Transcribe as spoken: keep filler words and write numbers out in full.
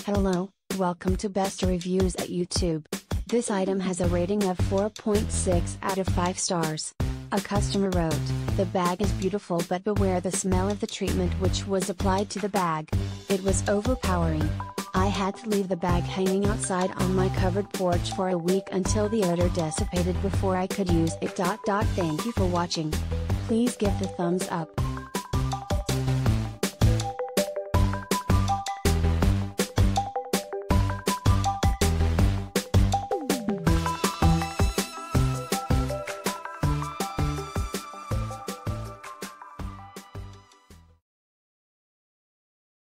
Hello, welcome to Best Reviews at YouTube. This item has a rating of four point six out of five stars. A customer wrote, "The bag is beautiful but beware the smell of the treatment which was applied to the bag. It was overpowering. I had to leave the bag hanging outside on my covered porch for a week until the odor dissipated before I could use it. Thank you for watching. Please give the thumbs up.